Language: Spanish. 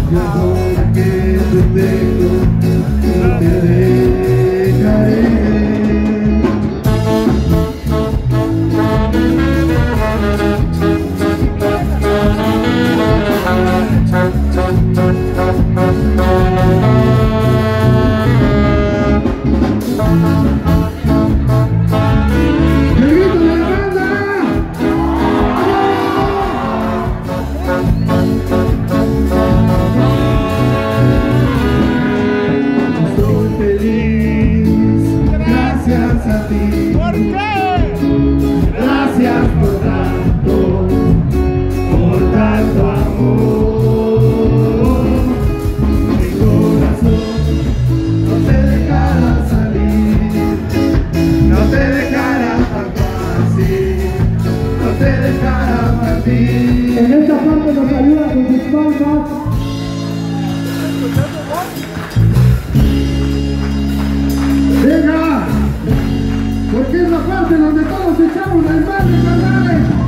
Yo porque te tengo, no te dejaré. ¿Por qué? Gracias por tanto amor. Mi corazón no te dejará salir, no te dejará tan fácil, no te dejará partir. En esta parte nos ayuda con sus palmas. Venga, porque es la parte donde todos echamos el mal de canales.